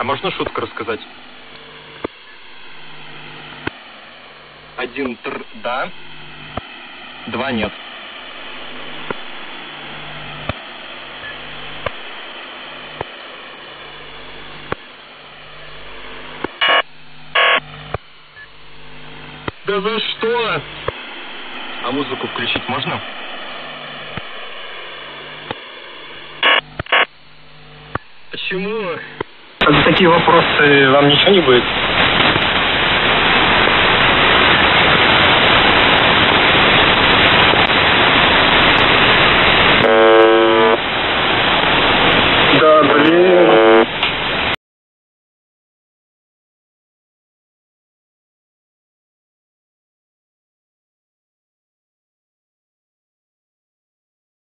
А можно шутку рассказать? 1 да, 2 нет. Да за что? А музыку включить можно? Почему? За такие вопросы вам ничего не будет?